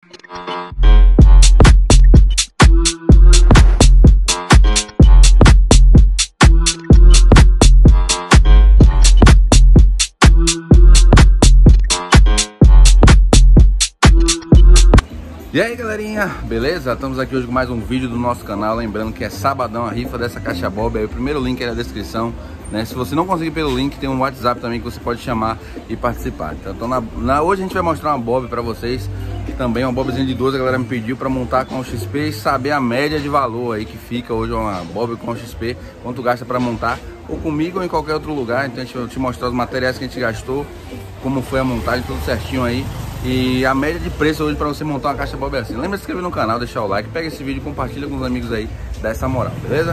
E aí galerinha, beleza? Estamos aqui hoje com mais um vídeo do nosso canal. Lembrando que é sabadão a rifa dessa caixa bob. Aí o primeiro link é na descrição, né? Se você não conseguir pelo link, tem um WhatsApp também que você pode chamar e participar. Então hoje a gente vai mostrar uma bob pra vocês, que também é uma bobzinha de 12. A galera me pediu pra montar com o XP e saber a média de valor aí que fica hoje uma bob com o XP, quanto gasta pra montar, ou comigo ou em qualquer outro lugar. Então a gente vai te mostrar os materiais que a gente gastou, como foi a montagem, tudo certinho aí. E a média de preço hoje para você montar uma caixa bob assim. Lembra de se inscrever no canal, deixar o like, pega esse vídeo e compartilha com os amigos aí, dá essa moral, beleza?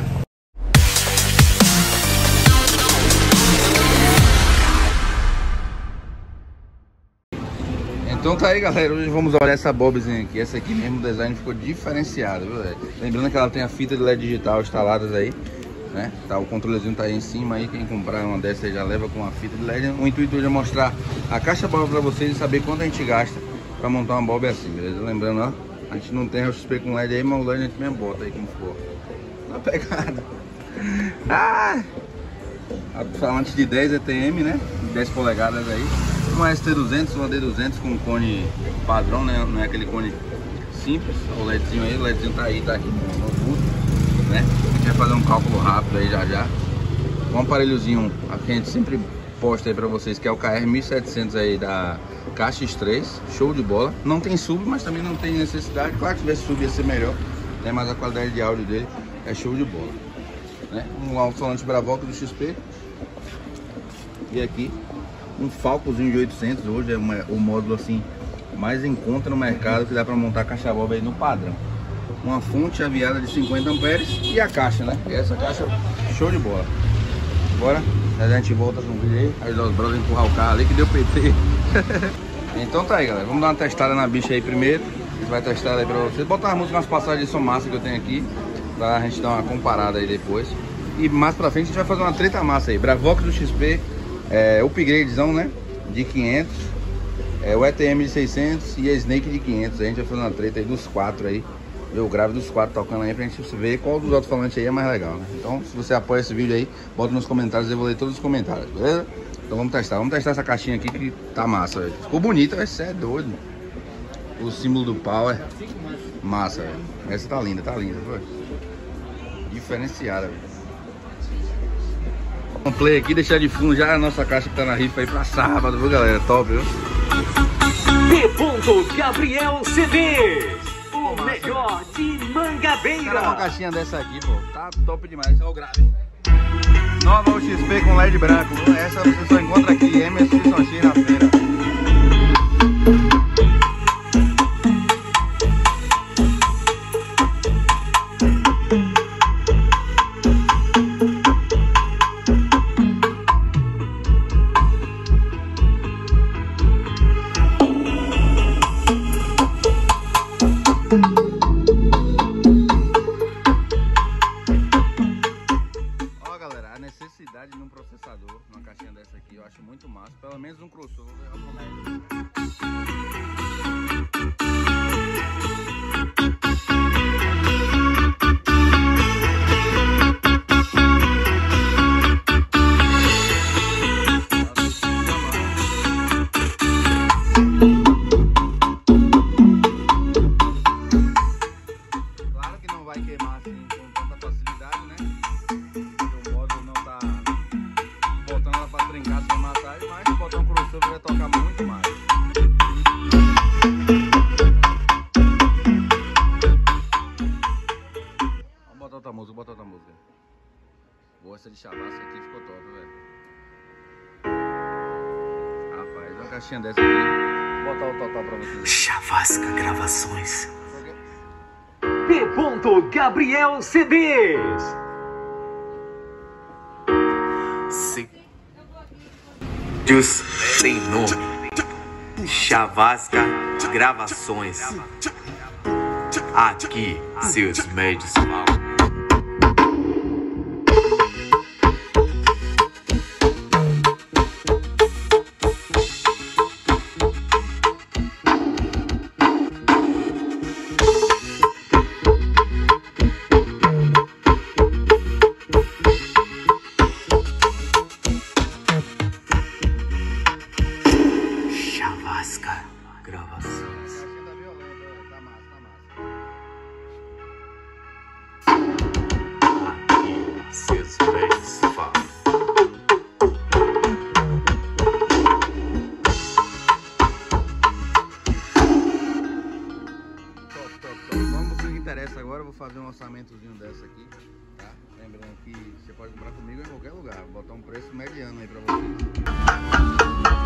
Então tá aí galera, hoje vamos olhar essa bobzinha aqui. Essa aqui mesmo, o design ficou diferenciado, viu, velho? Lembrando que ela tem a fita de LED digital instaladas aí, né? Tá, o controlezinho tá aí em cima aí, quem comprar uma dessa já leva com a fita de LED. O intuito hoje é mostrar a caixa bob pra vocês e saber quanto a gente gasta pra montar uma bob assim, beleza? Lembrando, ó, a gente não tem XP com LED aí, mas o LED a gente mesmo bota aí como for. Na pegada. Ah! Falante de 10 ETM, né? 10 polegadas aí. Uma ST200, uma D200 com cone padrão, né? Não é aquele cone simples. O LEDzinho aí, o LEDzinho tá aí, tá aqui no fundo, né? A gente vai fazer um cálculo rápido aí já. Um aparelhozinho que a gente sempre posta aí pra vocês, que é o KR1700 aí da KX3, show de bola. Não tem sub, mas também não tem necessidade. Claro que se tivesse sub ia ser melhor, né? Mas a qualidade de áudio dele é show de bola, né? Um alto-falante Bravox do XP. E aqui um Falcozinho de 800, hoje é o módulo assim mais em conta no mercado, que dá pra montar a caixa bob aí no padrão. Uma fonte aviada de 50 amperes e a caixa, né? E essa caixa show de bola. Bora, a gente volta com o vídeo aí. Aí os brothers empurrar o carro ali que deu PT. Então tá aí galera, vamos dar uma testada na bicha aí primeiro. A gente vai testar aí pra vocês. Botar as músicas, umas passagens de som massa que eu tenho aqui, pra gente dar uma comparada aí depois. E mais pra frente a gente vai fazer uma treta massa aí. Bravox do XP, upgradezão, né? De 500, o ETM de 600 e a Snake de 500. A gente vai fazer uma treta aí dos 4 aí. Eu gravo dos 4 tocando aí pra gente ver qual dos alto-falantes aí é mais legal, né? Então, se você apoia esse vídeo aí, bota nos comentários, eu vou ler todos os comentários, beleza? Então vamos testar essa caixinha aqui que tá massa, velho. Ficou bonita, você é doido. O símbolo do Power, massa, velho. Essa tá linda, foi. Diferenciada, velho. Vamos play aqui, deixar de fundo já a nossa caixa que tá na rifa aí pra sábado, viu galera? Top, viu? Gabriel CDs. O melhor de Mangabeira. Cara, uma caixinha dessa aqui, pô, tá top demais. Olha o grave. Nova XP com LED branco. Essa você só encontra aqui, MSX Sochi na feira. De um processador numa caixinha dessa aqui, eu acho muito massa, pelo menos um crossover. Claro que não vai queimar assim com tanta facilidade, né? Botando ela pra trincar sem matar, mas se botar um crossover vai tocar muito mais. Vamos botar outra música, Boa, essa de chavasca aqui ficou top, velho. Rapaz, uma caixinha dessa aqui. Vou botar o total pra vocês. Chavasca Gravações. P. Gabriel CDs. Deus tem nome. Chavasca Gravações. Aqui, seus médios mal. interessa agora, eu vou fazer um orçamentozinho dessa aqui, tá? Lembrando que você pode comprar comigo em qualquer lugar, vou botar um preço mediano aí pra vocês.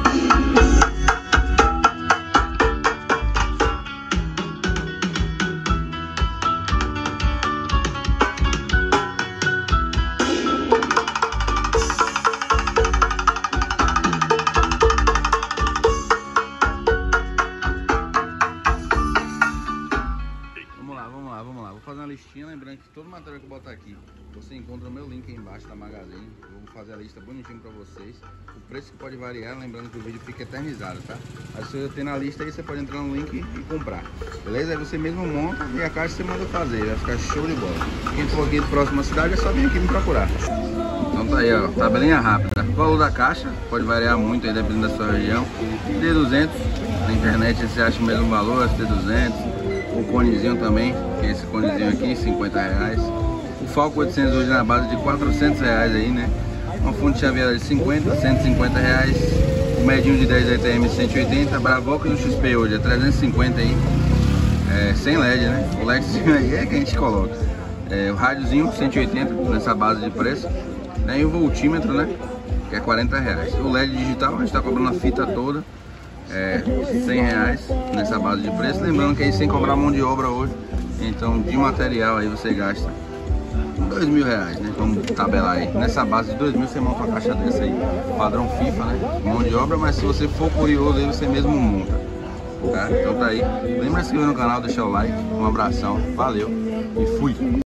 Vamos lá, vou fazer uma listinha, lembrando que todo o material que eu botar aqui, você encontra o meu link aí embaixo da Magazine. Eu vou fazer a lista bonitinho pra vocês. O preço que pode variar, lembrando que o vídeo fica eternizado, tá? Aí se você tem na lista aí, você pode entrar no link e comprar, beleza? Aí você mesmo monta e a caixa você manda fazer, vai ficar show de bola. Quem for aqui de próxima cidade é só vir aqui me procurar. Então tá aí, ó, tabelinha rápida. O valor da caixa pode variar muito aí, dependendo da sua região. D200, na internet você acha o mesmo valor, D200. O conezinho também, que é esse conezinho aqui, 50 reais. O Falco 800 hoje na base de 400 reais aí, né? Uma fonte chaveada de 50, 150 reais. O medinho de 10 ATM 180. Bravox no XP hoje é 350 aí. Sem LED, né? O LEDzinho aí é que a gente coloca. O rádiozinho 180 nessa base de preço. E o voltímetro, né? Que é 40 reais. O LED digital a gente tá cobrando a fita toda. 100 reais nessa base de preço, lembrando que aí sem cobrar mão de obra hoje, então de material aí você gasta 2.000 reais, né? Vamos tabelar aí, nessa base de 2.000 você monta uma caixa dessa aí, padrão FIFA, né? Mão de obra, mas se você for curioso aí você mesmo monta, tá? Então tá aí, lembra de se inscrever no canal, deixar o like, um abração, valeu e fui!